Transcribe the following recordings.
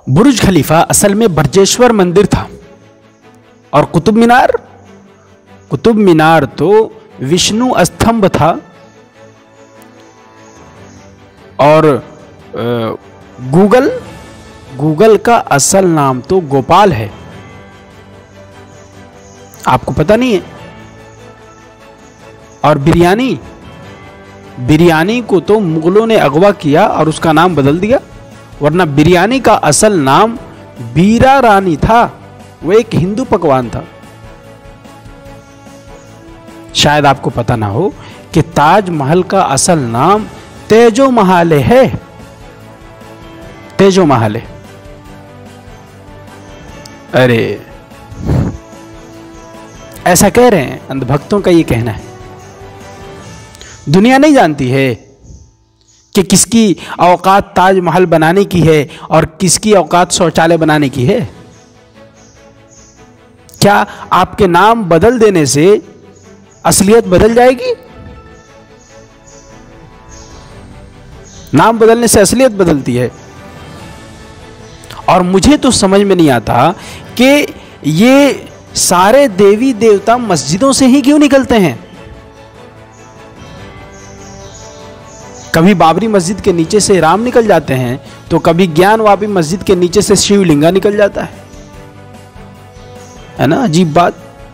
बुर्ज खलीफा असल में बर्जेश्वर मंदिर था और कुतुब मीनार तो विष्णु स्तंभ था। और गूगल का असल नाम तो गोपाल है, आपको पता नहीं है। और बिरयानी को तो मुगलों ने अगवा किया और उसका नाम बदल दिया, वरना बिरयानी का असल नाम बीरा रानी था, वो एक हिंदू पकवान था। शायद आपको पता ना हो कि ताजमहल का असल नाम तेजो महाल है, तेजो महाल। अरे ऐसा कह रहे हैं, अंधभक्तों का ये कहना है। दुनिया नहीं जानती है कि किसकी औकात ताजमहल बनाने की है और किसकी औकात शौचालय बनाने की है। क्या आपके नाम बदल देने से असलियत बदल जाएगी? नाम बदलने से असलियत बदलती है। और मुझे तो समझ में नहीं आता कि ये सारे देवी देवता मस्जिदों से ही क्यों निकलते हैं। कभी बाबरी मस्जिद के नीचे से राम निकल जाते हैं, तो कभी ज्ञानवापी मस्जिद के नीचे से शिवलिंगा निकल जाता है ना। अजीब बात।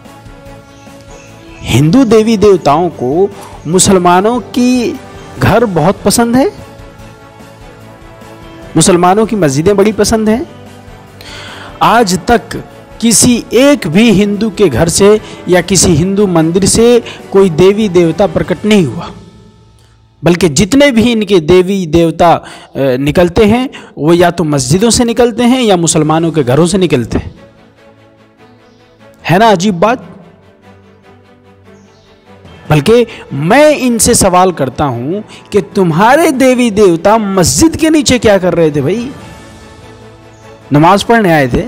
हिंदू देवी देवताओं को मुसलमानों की घर बहुत पसंद है, मुसलमानों की मस्जिदें बड़ी पसंद हैं। आज तक किसी एक भी हिंदू के घर से या किसी हिंदू मंदिर से कोई देवी देवता प्रकट नहीं हुआ, बल्कि जितने भी इनके देवी देवता निकलते हैं वो या तो मस्जिदों से निकलते हैं या मुसलमानों के घरों से निकलते हैं। है ना अजीब बात। बल्कि मैं इनसे सवाल करता हूं कि तुम्हारे देवी देवता मस्जिद के नीचे क्या कर रहे थे भाई? नमाज पढ़ने आए थे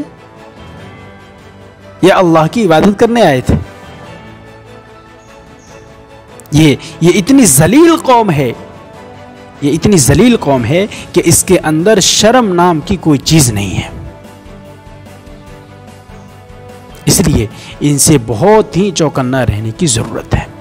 या अल्लाह की इबादत करने आए थे? ये इतनी जलील कौम है, ये इतनी जलील कौम है कि इसके अंदर शर्म नाम की कोई चीज नहीं है। इसलिए इनसे बहुत ही चौकन्ना रहने की जरूरत है।